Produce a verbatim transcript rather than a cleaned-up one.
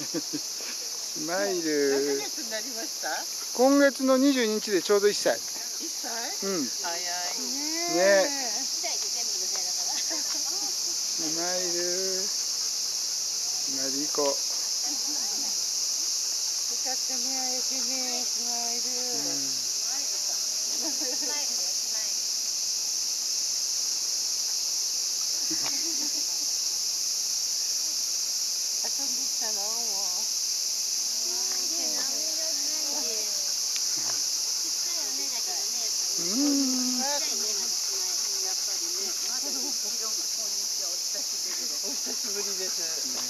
スマイル。 何ヶ月になりました？ 今月のにじゅうににちでちょうどいっさい。 いっさい？ うん。 早いね。 ね。スマイル。マリコ。よかったね、会えてね、スマイル。遊んできたのもう。 うん。 お久しぶりです。